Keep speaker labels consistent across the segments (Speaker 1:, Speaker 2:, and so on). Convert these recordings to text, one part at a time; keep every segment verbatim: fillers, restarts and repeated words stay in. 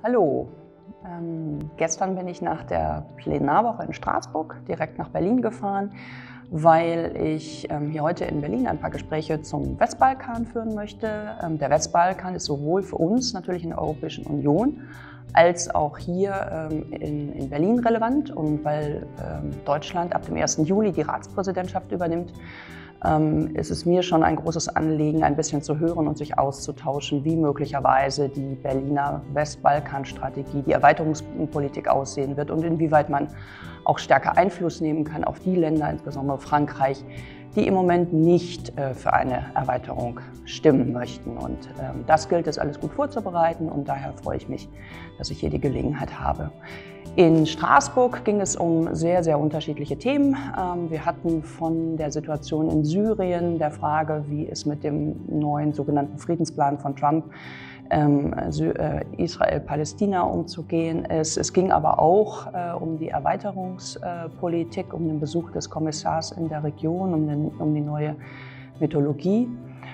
Speaker 1: Hallo, ähm, gestern bin ich nach der Plenarwoche in Straßburg direkt nach Berlin gefahren, weil ich ähm, hier heute in Berlin ein paar Gespräche zum Westbalkan führen möchte. Ähm, der Westbalkan ist sowohl für uns natürlich in der Europäischen Union als auch hier ähm, in, in Berlin relevant. Und weil ähm, Deutschland ab dem ersten Juli die Ratspräsidentschaft übernimmt, ähm, ist es mir schon ein großes Anliegen, ein bisschen zu hören und sich auszutauschen, wie möglicherweise die Berliner Westbalkan-Strategie, die Erweiterungspolitik aussehen wird und inwieweit man auch stärker Einfluss nehmen kann auf die Länder, insbesondere Frankreich, die im Moment nicht äh, für eine Erweiterung stimmen möchten. Und ähm, das gilt es alles gut vorzubereiten und daher freue ich mich, dass ich hier die Gelegenheit habe. In Straßburg ging es um sehr, sehr unterschiedliche Themen. Ähm, wir hatten von der Situation in Syrien, der Frage, wie es mit dem neuen sogenannten Friedensplan von Trump ähm, äh, Israel-Palästina umzugehen ist. Es ging aber auch äh, um die Erweiterungspolitik, um den Besuch des Kommissars in der Region, um, den, um die neue Methodologie.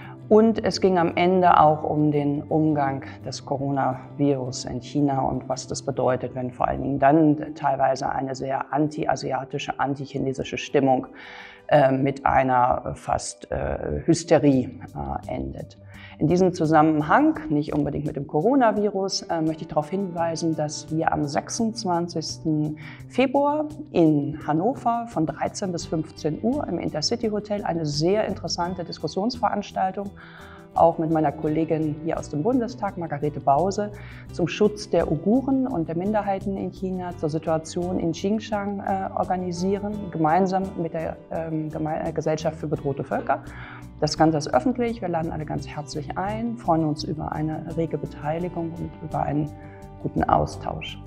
Speaker 1: Und es ging am Ende auch um den Umgang des Coronavirus in China und was das bedeutet, wenn vor allen Dingen dann teilweise eine sehr anti-asiatische, anti-chinesische Stimmung äh, mit einer fast äh, Hysterie äh, endet. In diesem Zusammenhang, nicht unbedingt mit dem Coronavirus, äh, möchte ich darauf hinweisen, dass wir am sechsundzwanzigsten Februar in Hannover von dreizehn bis fünfzehn Uhr im Intercity Hotel eine sehr interessante Diskussionsveranstaltung auch mit meiner Kollegin hier aus dem Bundestag, Margarete Bause, zum Schutz der Uiguren und der Minderheiten in China, zur Situation in Xinjiang äh, organisieren, gemeinsam mit der ähm, Geme Gesellschaft für bedrohte Völker. Das Ganze ist öffentlich, wir laden alle ganz herzlich ein, freuen uns über eine rege Beteiligung und über einen guten Austausch.